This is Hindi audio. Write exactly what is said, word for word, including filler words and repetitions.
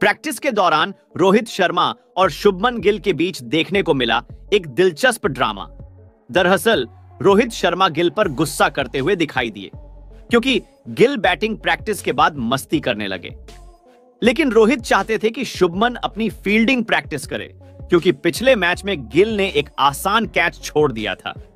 प्रैक्टिस के दौरान रोहित शर्मा और शुभमन गिल के बीच देखने को मिला एक दिलचस्प ड्रामा। दरअसल रोहित शर्मा गिल पर गुस्सा करते हुए दिखाई दिए क्योंकि गिल बैटिंग प्रैक्टिस के बाद मस्ती करने लगे। लेकिन रोहित चाहते थे कि शुभमन अपनी फील्डिंग प्रैक्टिस करे क्योंकि पिछले मैच में गिल ने एक आसान कैच छोड़ दिया था।